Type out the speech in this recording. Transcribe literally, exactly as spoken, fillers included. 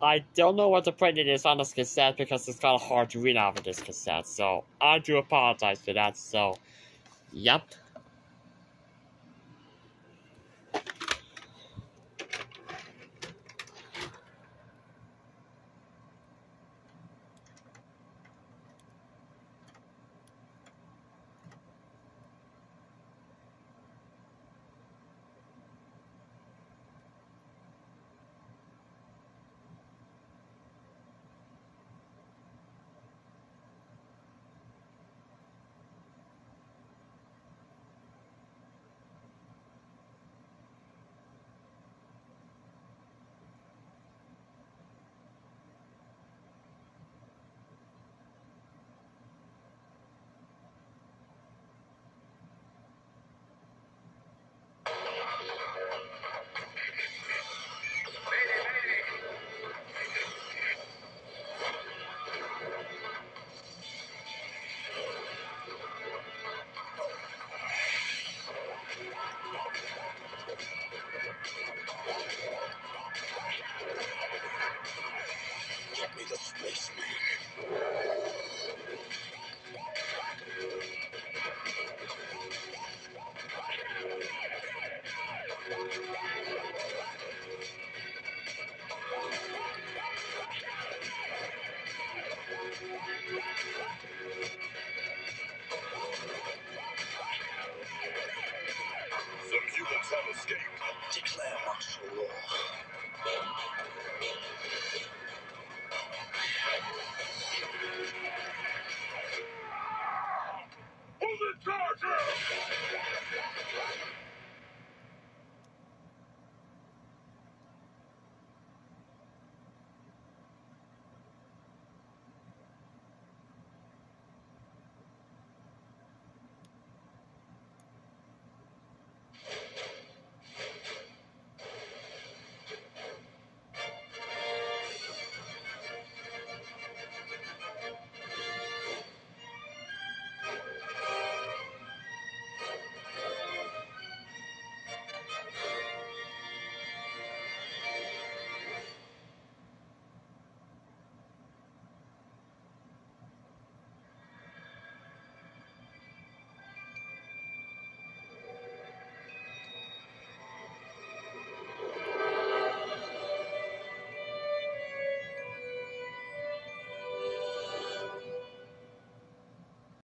I don't know what the printing is on this cassette because it's kind of hard to read out of this cassette, so I do apologize for that, so, yep. Get me the spaceman. The humans have escaped.